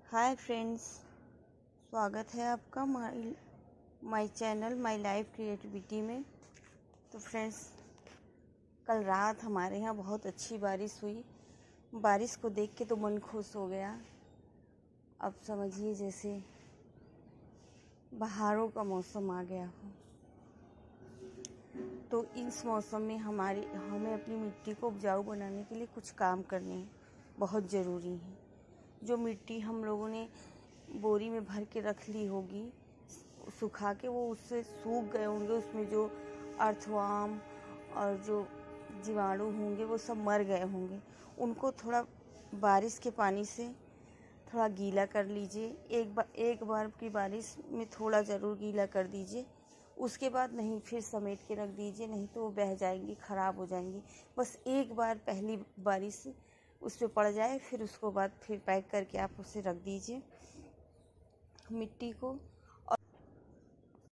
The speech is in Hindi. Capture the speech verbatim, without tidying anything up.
हाय फ्रेंड्स, स्वागत है आपका my my channel my life creativity में। तो फ्रेंड्स, कल रात हमारे यहाँ बहुत अच्छी बारिश हुई। बारिश को देख के तो मन खुश हो गया। अब समझिए जैसे बहारों का मौसम आ गया हो। तो इस मौसम में हमारी हमें अपनी मिट्टी को उपजाऊ बनाने के लिए कुछ काम करने बहुत ज़रूरी है। जो मिट्टी हम लोगों ने बोरी में भर के रख ली होगी, सुखा के, वो उससे सूख गए होंगे, उसमें जो अर्थवार्म और जो जीवाणु होंगे वो सब मर गए होंगे। उनको थोड़ा बारिश के पानी से थोड़ा गीला कर लीजिए। एक बार एक बार की बारिश में थोड़ा ज़रूर गीला कर दीजिए। उसके बाद नहीं, फिर समेट के रख दीजिए, नहीं तो वो बह जाएंगी, ख़राब हो जाएंगी। बस एक बार पहली बारिश उस पर पड़ जाए, फिर उसको बाद फिर पैक करके आप उसे रख दीजिए। मिट्टी को